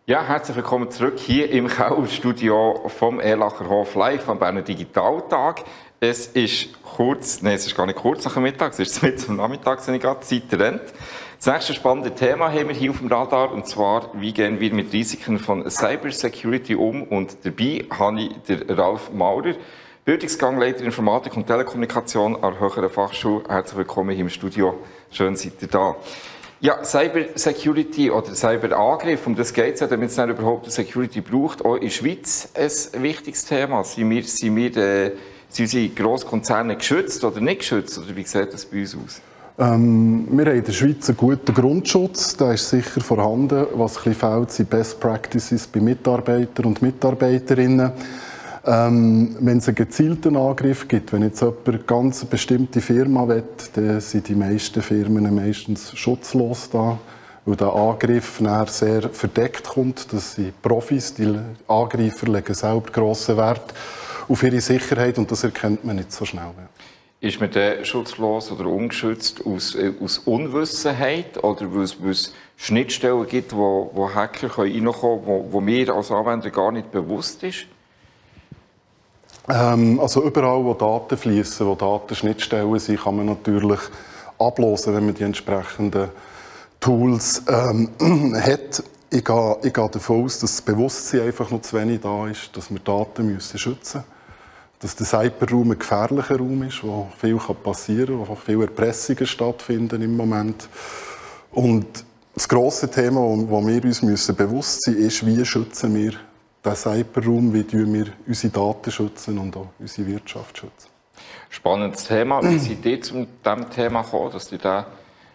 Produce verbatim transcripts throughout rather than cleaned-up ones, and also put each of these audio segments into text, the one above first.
Ja, herzlich willkommen zurück hier im Kauerstudio vom Erlacher Hof live am Berner Digitaltag. Es ist kurz, nein, es ist gar nicht kurz nach dem Mittag, es ist mitten am Nachmittag, wenn ich gerade die Zeit rennt. Das nächste spannende Thema haben wir hier auf dem Radar, und zwar, wie gehen wir mit Risiken von Cybersecurity um? Und dabei habe ich den Ralf Maurer, Bildungsgangleiter Informatik und Telekommunikation an der Höheren Fachschule. Herzlich willkommen hier im Studio. Schön, seid ihr da. Ja, Cybersecurity oder Cyberangriff, um das geht es ja, damit es dann überhaupt eine Security braucht. Auch in der Schweiz ein wichtiges Thema. Sind wir, sind wir, äh, sind unsere Grosskonzerne geschützt oder nicht geschützt? Oder wie sieht das bei uns aus? Ähm, wir haben in der Schweiz einen guten Grundschutz, der ist sicher vorhanden. Was ein bisschen fehlt, sind Best Practices bei Mitarbeitern und Mitarbeiterinnen. Ähm, wenn es einen gezielten Angriff gibt, wenn jetzt jemand eine ganz bestimmte Firma will, dann sind die meisten Firmen meistens schutzlos da, weil der Angriff nachher sehr verdeckt kommt. Das sind Profis, die Angreifer legen selber grossen Wert auf ihre Sicherheit und das erkennt man nicht so schnell. Ist man dann schutzlos oder ungeschützt aus, äh, aus Unwissenheit oder weil es, weil es Schnittstellen gibt, wo, wo Hacker reinkommen können, wo, wo mir als Anwender gar nicht bewusst ist? Ähm, also überall, wo Daten fließen, wo Datenschnittstellen sind, kann man natürlich ablosen, wenn man die entsprechenden Tools ähm, hat. Ich gehe, ich gehe davon aus, dass das Bewusstsein einfach noch zu wenig da ist, dass wir Daten müssen schützen müssen. Dass der Cyberraum ein gefährlicher Raum ist, wo viel passieren kann, wo viele Erpressungen stattfinden im Moment. Und das grosse Thema, wo wir uns müssen bewusst sein müssen, ist, wie schützen wir den Cyberraum, wie schützen wir unsere Daten schützen und auch unsere Wirtschaft schützen. Spannendes Thema. Wie seid ihr zu diesem Thema gekommen, dass ihr diesen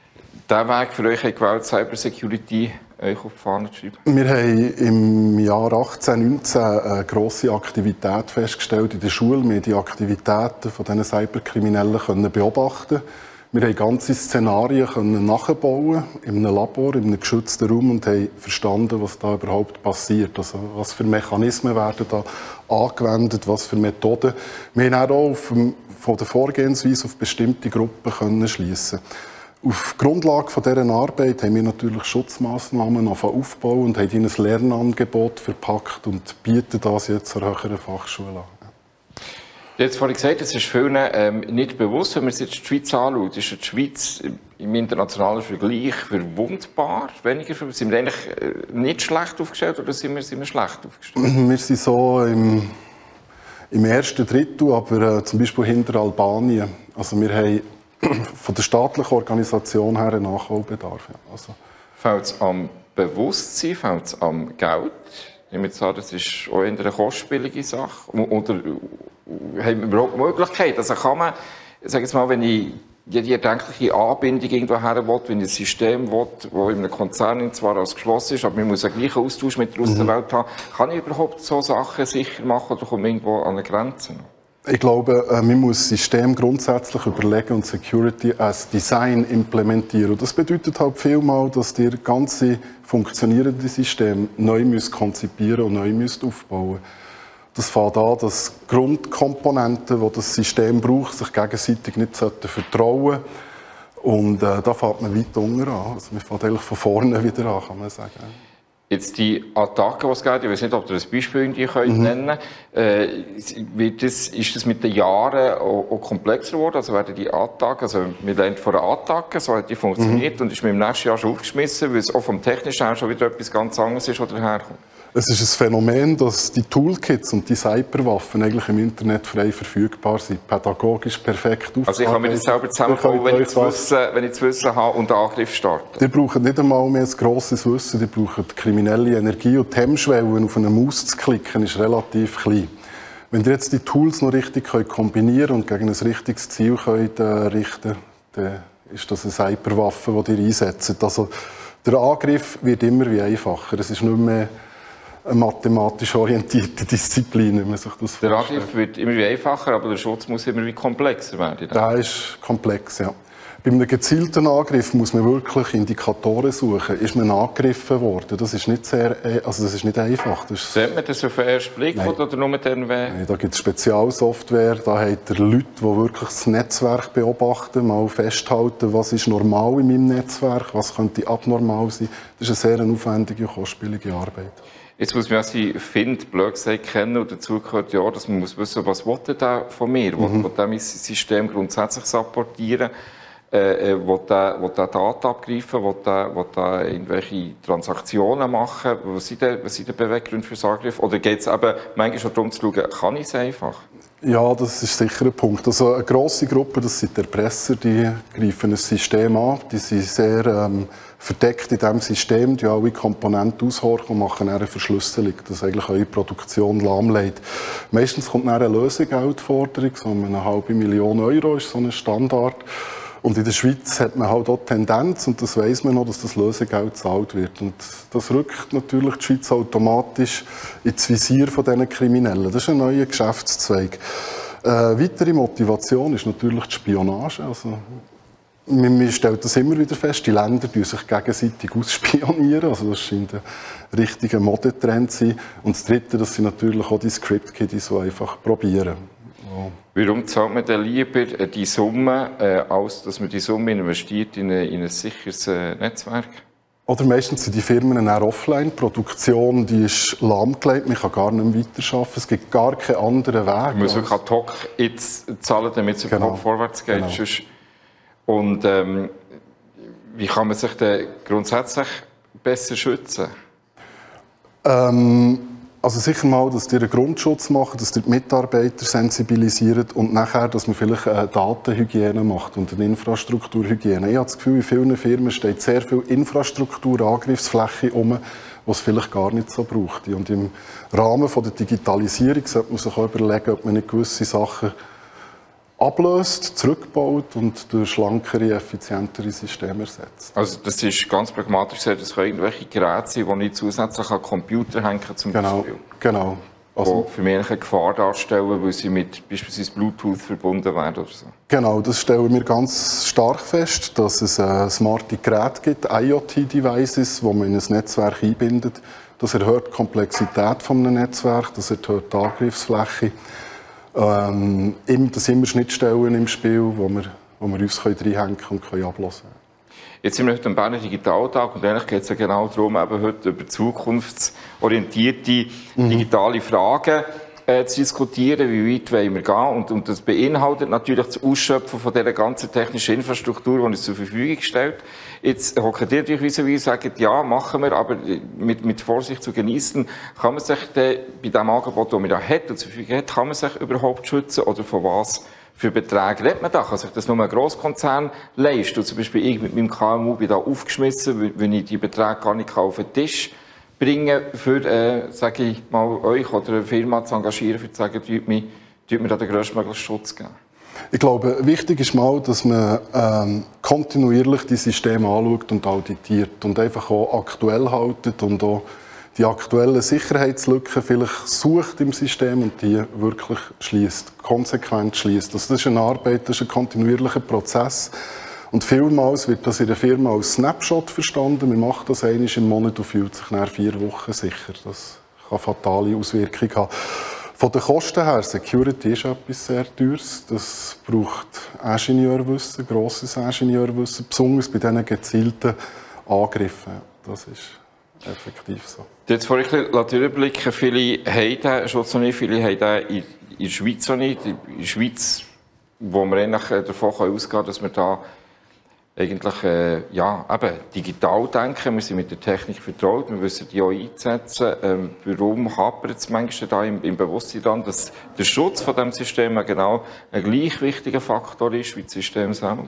Weg für euch gewählt, Cybersecurity euch auf die Fahne zu schreiben? Wir haben im Jahr achtzehn neunzehn eine grosse Aktivität festgestellt in der Schule. Wir haben die Aktivitäten von diesen Cyberkriminellen können beobachten. Wir haben ganze Szenarien können nachbauen in einem Labor, in einem geschützten Raum und haben verstanden, was da überhaupt passiert. Also, was für Mechanismen werden da angewendet, was für Methoden. Wir haben auch auf, von der Vorgehensweise auf bestimmte Gruppen können schliessen. Auf Grundlage von dieser Arbeit haben wir natürlich Schutzmaßnahmen aufgebaut und haben ihnen ein Lernangebot verpackt und bieten das jetzt an der Höheren Fachschule an. Jetzt vorhin gesagt, es ist vielen ähm, nicht bewusst, wenn man sich jetzt die Schweiz anschaut, ist die Schweiz im internationalen Vergleich verwundbar, weniger verwundbar. Sind wir eigentlich nicht schlecht aufgestellt oder sind wir, sind wir schlecht aufgestellt? Wir sind so im, im ersten Drittel, aber äh, zum Beispiel hinter Albanien. Also wir haben von der staatlichen Organisation her einen Nachholbedarf. Ja. Also. Fällt es am Bewusstsein, fällt es am Geld? Ich würde sagen, das ist auch eine kostspielige Sache. Oder haben wir überhaupt Möglichkeiten? Also kann man, sag jetzt mal, wenn ich die erdenkliche Anbindung irgendwo her will, wenn ich ein System will, das in einem Konzern zwar als geschlossen ist, aber man muss einen gleichen Austausch mit der Außenwelt haben, kann ich überhaupt so Sachen sicher machen oder komme irgendwo an eine Grenze? Ich glaube, man muss das System grundsätzlich überlegen und Security als Design implementieren. Und das bedeutet halt vielmal, dass ihr ganze funktionierende System neu müsst konzipieren und neu müsst aufbauen. Das fängt an, dass Grundkomponenten, die das System braucht, sich gegenseitig nicht vertrauen sollten. Und äh, da fängt man weit unten an. Also man fängt eigentlich von vorne wieder an, kann man sagen. Jetzt die Attacke, die es gibt, ich weiß nicht, ob ihr ein Beispiel in die könnt mhm. nennen äh, wird das, ist das mit den Jahren auch, auch komplexer geworden? Also werden die Attacken, also wir lernen von einer Attacke, so hat die funktioniert mhm. und ist mir im nächsten Jahr schon aufgeschmissen, weil es auch vom technischen her schon wieder etwas ganz anderes ist, was daherkommt. Es ist ein Phänomen, dass die Toolkits und die Cyberwaffen eigentlich im Internet frei verfügbar sind, pädagogisch perfekt aufgearbeitet. Also ich kann mir das selber zusammenbauen, wenn ich das Wissen, wenn ich das Wissen habe und den Angriff starte? Ihr braucht nicht einmal mehr ein grosses Wissen, ihr braucht kriminelle Energie und die Hemmschwelle, auf eine Maus zu klicken, ist relativ klein. Wenn ihr jetzt die Tools noch richtig kombinieren und gegen ein richtiges Ziel könnt, äh, richten könnt, dann ist das eine Cyberwaffe, die ihr einsetzt. Also der Angriff wird immer wie einfacher. Es ist nicht mehr eine mathematisch orientierte Disziplin, wenn man sich das vorstellt. Der Angriff wird immer wie einfacher, aber der Schutz muss immer wie komplexer werden. Der ist komplex, ja. Bei einem gezielten Angriff muss man wirklich Indikatoren suchen. Ist man angegriffen worden? Das ist nicht sehr, also das ist nicht einfach. Das Sieht man das auf den ersten Blick? Nein. Oder nur dann, Nein, da gibt es Spezialsoftware, da hat er Leute, die wirklich das Netzwerk beobachten, mal festhalten, was ist normal in meinem Netzwerk, was könnte abnormal sein. Das ist eine sehr aufwendige, kostspielige Arbeit. Jetzt muss man ja seinen Find, blöd gesagt, kennen und dazu gehört ja, dass man muss wissen, was will der von mir? Mhm. Will der mein System grundsätzlich supportieren? Äh, will der, will der Daten abgreifen? Will der, will der irgendwelche Transaktionen machen? Was sind die, was sind die Beweggründe für den Angriff? Oder geht es eben manchmal schon darum zu schauen, kann ich es einfach? Ja, das ist sicher ein Punkt. Also eine grosse Gruppe, das sind die Erpresser, die greifen ein System an. Die sind sehr ähm, verdeckt in diesem System, die alle Komponenten aushorchen und machen eine Verschlüsselung, dass eigentlich eure Produktion lahmlegt. Meistens kommt dann eine Lösegeldforderung, so eine halbe Million Euro ist so ein Standard. Und in der Schweiz hat man halt auch die Tendenz, und das weiss man noch, dass das Lösegeld gezahlt wird. Und das rückt natürlich die Schweiz automatisch ins Visier von diesen Kriminellen. Das ist ein neuer Geschäftszweig. Äh, weitere Motivation ist natürlich die Spionage. Also, man, man stellt das immer wieder fest, die Länder tun sich gegenseitig ausspionieren. Also das scheint ein richtiger Modetrend zu sein. Und das Dritte, das sind natürlich auch die Script-Kiddies, die einfach probieren. Warum zahlt man denn lieber die Summe, äh, als dass man die Summe investiert in, eine, in ein sicheres äh, Netzwerk? Oder meistens sind die Firmen dann offline. Die Produktion die ist lahmgelegt, man kann gar nicht mehr weiterarbeiten. Es gibt gar keinen anderen Weg. Man muss wirklich ad hoc jetzt zahlen, damit es genau. überhaupt vorwärts geht. Genau. Und ähm, wie kann man sich denn grundsätzlich besser schützen? Ähm, Also sicher mal, dass ihr einen Grundschutz macht, dass ihr die Mitarbeiter sensibilisiert und nachher, dass man vielleicht eine Datenhygiene macht und eine Infrastrukturhygiene. Ich habe das Gefühl, in vielen Firmen steht sehr viel Infrastruktur-Angriffsfläche um, die es vielleicht gar nicht so braucht. Und im Rahmen der Digitalisierung sollte man sich auch überlegen, ob man nicht gewisse Sachen ablöst, zurückbaut und durch schlankere, effizientere Systeme ersetzt. Also das ist ganz pragmatisch gesagt, das können irgendwelche Geräte sein, die nicht zusätzlich an Computer hängen zum genau, Beispiel. Genau. Also, die für mich eine Gefahr darstellen, weil sie mit beispielsweise Bluetooth verbunden werden oder so. Genau, das stellen wir ganz stark fest, dass es äh, smarte Geräte gibt, IoT-Devices, die man in ein Netzwerk einbindet. Das erhöht die Komplexität von einem Netzwerk, das erhöht die Angriffsfläche. Ähm, das sind immer Schnittstellen im Spiel, wo wir, wo wir uns reinhängen und ablassen können. Jetzt sind wir heute am Berner Digitaltag und eigentlich geht es ja genau darum, eben heute über zukunftsorientierte mhm. digitale Fragen äh, zu diskutieren, wie weit wollen wir gehen. Und, und das beinhaltet natürlich das Ausschöpfen von dieser ganzen technischen Infrastruktur, die uns zur Verfügung stellt. Jetzt hocken die natürlich vis-à-vis und sagen, ja, machen wir, aber mit, mit Vorsicht zu genießen. Kann man sich denn bei dem Angebot, das man da hat und zur Verfügung hat, kann man sich überhaupt schützen oder von was für Beträge redet man da? Kann sich das nur ein Grosskonzern leisten? Zum Beispiel ich mit meinem K M U bin da aufgeschmissen, wenn ich die Beträge gar nicht auf den Tisch bringen kann, für, äh, sage ich mal, euch oder eine Firma zu engagieren, für zu sagen, tut mir, tut mir da den grösstmöglichen Schutz geben. Ich glaube, wichtig ist mal, dass man ähm, kontinuierlich die Systeme anschaut und auditiert und einfach auch aktuell haltet und auch die aktuellen Sicherheitslücken vielleicht sucht im System und die wirklich schließt, konsequent schließt. Also das ist eine Arbeit, das ist ein kontinuierlicher Prozess. Und vielmals wird das in der Firma als Snapshot verstanden. Man macht das einmal im Monat und fühlt sich nach vier Wochen sicher. Das kann fatale Auswirkungen haben. Von den Kosten her, Security ist etwas sehr Teures. Das braucht Ingenieurwissen, grosses Ingenieurwissen, besonders bei diesen gezielten Angriffen. Das ist effektiv so. Jetzt vorhin durchblicken, viele haben den Schutz noch nicht, viele haben den in, in der Schweiz noch nicht. In der Schweiz, wo wir eigentlich davon ausgehen können, dass wir da eigentlich äh, ja, eben digital denken, wir sind mit der Technik vertraut, wir wissen die auch einzusetzen. Ähm, warum hapert es manchmal da im, im Bewusstsein dann, dass der Schutz von diesem System genau ein gleich wichtiger Faktor ist wie das System selber?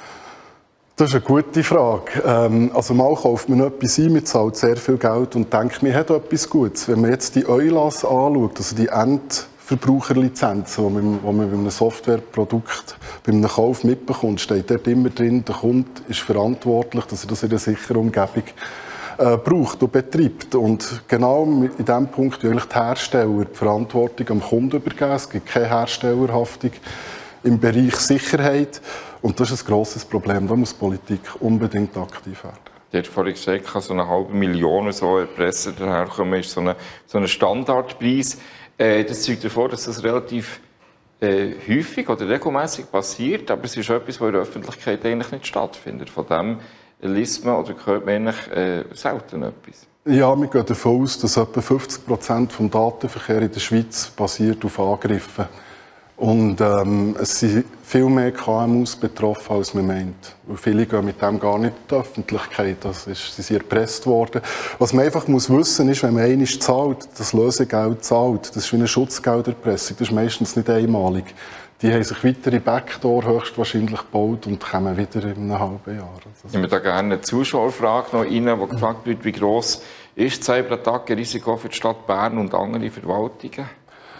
Das ist eine gute Frage. Ähm, also mal kauft man etwas ein, man zahlt sehr viel Geld und denkt, man hat etwas Gutes. Wenn man jetzt die E U L A S anschaut, also die Endverbraucherlizenzen, die man, die man bei einem Softwareprodukt, bei einem Kauf mitbekommt, steht dort immer drin, der Kunde ist verantwortlich, dass er das in einer sicheren Umgebung äh, braucht und betreibt. Und genau in diesem Punkt will die Hersteller die Verantwortung am Kunden übergeben. Es gibt keine Herstellerhaftung. im Bereich Sicherheit. Und das ist ein grosses Problem. Da muss die Politik unbedingt aktiv werden. Du hast vorhin gesagt, so eine halbe Million so Erpresser daherkommen, ist so ein so eine Standardpreis. Äh, das zeugt davor, dass das relativ äh, häufig oder regelmäßig passiert, aber es ist etwas, was in der Öffentlichkeit eigentlich nicht stattfindet. Von dem liest man oder hört man eigentlich äh, selten etwas. Ja, wir gehen davon aus, dass etwa fünfzig Prozent des Datenverkehrs in der Schweiz basiert auf Angriffen. Und ähm, es sind viel mehr K M Us betroffen, als man meint. Und viele gehen mit dem gar nicht in die Öffentlichkeit. Das ist, sie sind erpresst worden. Was man einfach muss wissen ist, wenn man einmal zahlt, das Lösegeld zahlt, das ist wie eine Schutzgelderpressung, das ist meistens nicht einmalig. Die haben sich weitere Backdoor höchstwahrscheinlich gebaut und kommen wieder in einem halben Jahr. Ich nehme da gerne eine Zuschauerfrage noch rein, wo gefragt wird, wie gross ist das Cyberattacken-Risiko für die Stadt Bern und andere Verwaltungen?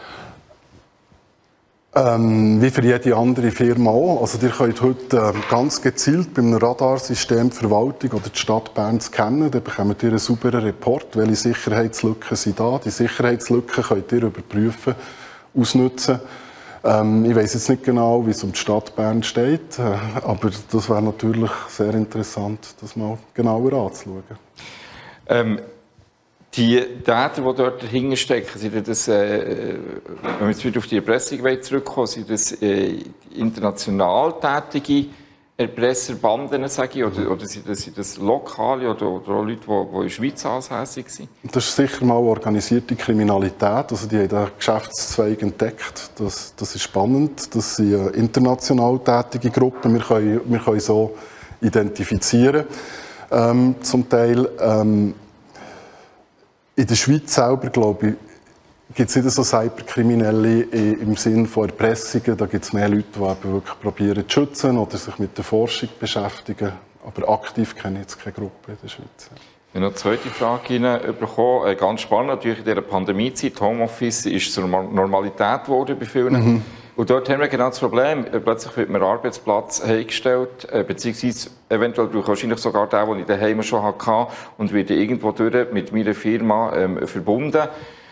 Ähm, wie für jede andere Firma auch. Also ihr könnt heute äh, ganz gezielt bei einem Radarsystem die Verwaltung oder die Stadt Bern scannen. Dann bekommt ihr einen sauberen Report, welche Sicherheitslücken sind da. Die Sicherheitslücken könnt ihr überprüfen, ausnutzen. Ähm, ich weiss jetzt nicht genau, wie es um die Stadt Bern steht, äh, aber das wäre natürlich sehr interessant, das mal genauer anzuschauen. Ähm, Die Daten, die dort dahinter stecken, sind das, äh, wenn wir jetzt wieder auf die Erpressung zurückkommen, sind das äh, international tätige Erpresserbanden, sage ich, oder, oder sind, das, sind das lokale oder, oder auch Leute, die, die in der Schweiz ansässig sind? Das ist sicher mal organisierte Kriminalität. Also die haben den Geschäftszweig entdeckt. Das, das ist spannend. Das sind äh, international tätige Gruppen. Wir können, wir können so identifizieren, ähm, zum Teil. Ähm, In der Schweiz selber, glaube ich, gibt es nicht so Cyberkriminelle im Sinne von Erpressungen. Da gibt es mehr Leute, die eben wirklich probieren zu schützen oder sich mit der Forschung beschäftigen. Aber aktiv kenne ich jetzt keine Gruppe in der Schweiz. Ich habe noch eine zweite Frage bekommen. Ganz spannend, natürlich in dieser Pandemiezeit. Homeoffice ist zur Normalität geworden bei vielen. Mhm. Und dort haben wir genau das Problem. Plötzlich wird mir ein Arbeitsplatz hergestellt, beziehungsweise eventuell brauche ich wahrscheinlich sogar den, den ich daheim schon hatte und werde irgendwo durch mit meiner Firma ähm, verbunden,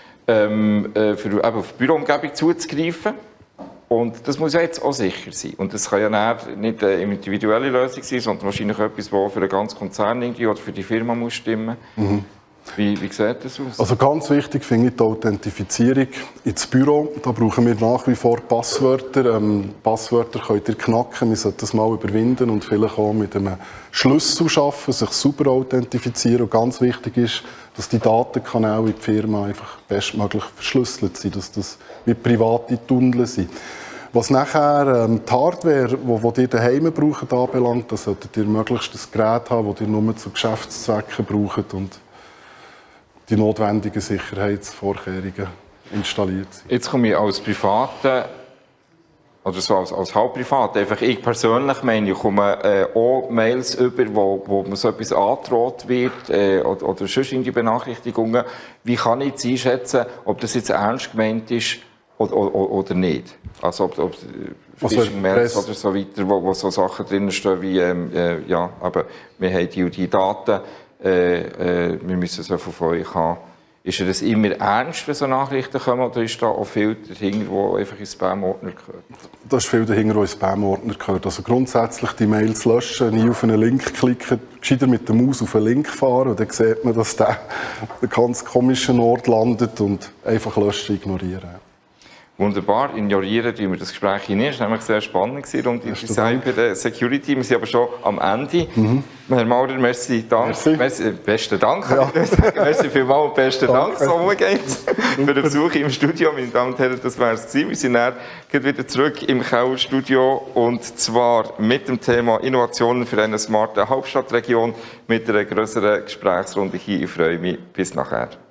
ähm, äh, für eben auf die Büroumgebung zuzugreifen. Und das muss ja jetzt auch sicher sein. Und das kann ja nicht eine individuelle Lösung sein, sondern wahrscheinlich etwas, das für den ganzen Konzern oder für die Firma muss stimmen. Mhm. Wie, wie sieht das aus? Also ganz wichtig finde ich die Authentifizierung ins Büro. Da brauchen wir nach wie vor Passwörter. Ähm, Passwörter könnt ihr knacken, wir sollten das mal überwinden und vielleicht auch mit einem Schlüssel schaffen, sich super authentifizieren. Und ganz wichtig ist, dass die Datenkanäle in der Firma einfach bestmöglich verschlüsselt sind, dass das wie private Tunnel sind. Was nachher ähm, die Hardware, die ihr daheim braucht, anbelangt, da solltet ihr möglichst ein Gerät haben, das ihr nur zu Geschäftszwecken braucht und die notwendigen Sicherheitsvorkehrungen installiert sind. Jetzt komme ich als Private, oder so als, als Halbprivat, einfach ich persönlich meine, ich komme äh, auch Mails über, wo, wo mir so etwas angedroht wird, äh, oder, oder sonst in die Benachrichtigungen. Wie kann ich jetzt einschätzen, ob das jetzt ernst gemeint ist oder, oder, oder nicht? Also ob, ob Phishing-Mails oder so weiter, wo, wo so Sachen drinstehen wie, ähm, äh, ja, aber wir haben die, die Daten, Äh, äh, wir müssen so viel von euch haben. Ist das immer ernst, wenn so Nachrichten kommen, oder ist da auch viel dahinter, der einfach in den Spam-Ordner gehört? Da ist viel dahinter, der in den Spam-Ordner gehört. Also grundsätzlich die Mails löschen, nie auf einen Link klicken, gescheiter mit der Maus auf einen Link fahren und dann sieht man, dass der an einem ganz komischen Ort landet und einfach löschen, ignorieren. Wunderbar, ignorieren tun wir das Gespräch hinein. Es war nämlich sehr spannend rund um die Cyber-Security. Wir sind aber schon am Ende. Mhm. Herr Maurer, merci, Dank. Merci. Merci, besten Dank. Ja. Merci vielmals, besten Dank. So umgeht's. Für den Besuch im Studio, meine Damen und Herren, das wäre es gewesen. Wir sind dann wieder zurück im Keller-Studio und zwar mit dem Thema Innovationen für eine smarte Hauptstadtregion mit einer größeren Gesprächsrunde hier. Ich freue mich. Bis nachher.